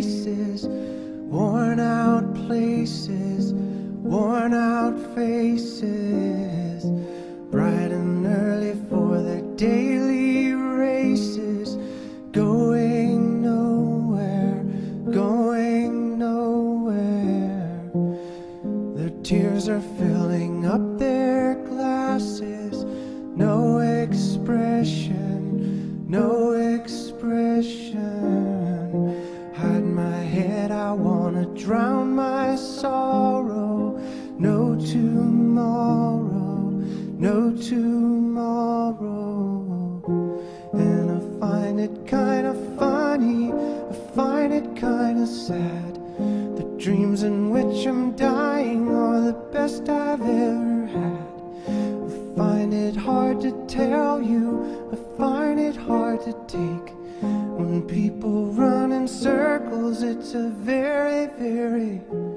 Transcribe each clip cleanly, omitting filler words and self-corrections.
faces, worn out places, worn out faces, bright and early for their daily races, going nowhere, going nowhere. Their tears are filling up their glasses, no expression, no expression. Hide my head, I wanna drown my sorrow. No tomorrow, no tomorrow. And I find it kinda funny, I find it kinda sad. The dreams in which I'm dying are the best I've ever had. I find it hard to tell you, I find it hard to take. When people run in circles, it's a very, very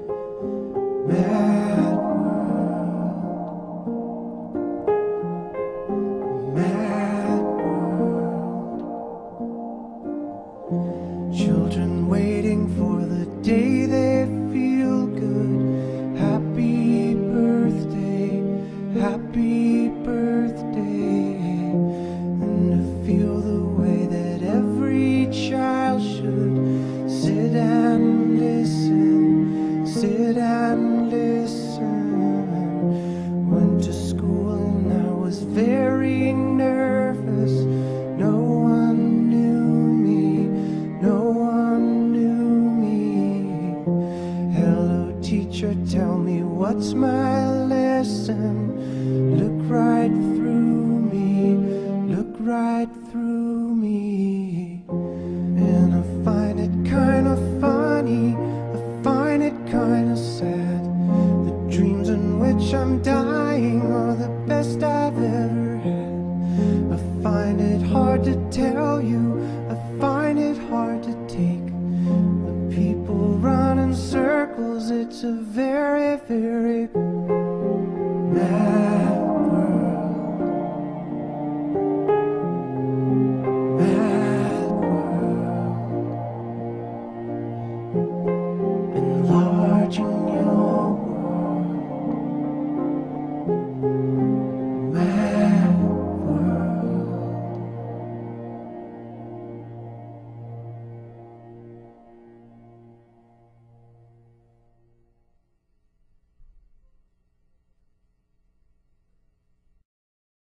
mad world. Mad world. Children waiting for the day they feel good. Happy birthday, happy birthday. And to feel the way that every child should sit and listen, sit and listen. Went to school and I was very nervous. No one knew me, no one knew me. Hello teacher, tell me what's my lesson. Look right through me, look right through me. And I find it kinda funny, I find it kinda sad. The dreams in which I'm dying are the best I've ever had. I find it hard to tell you, I find it hard to take. The people run in circles, it's a very, very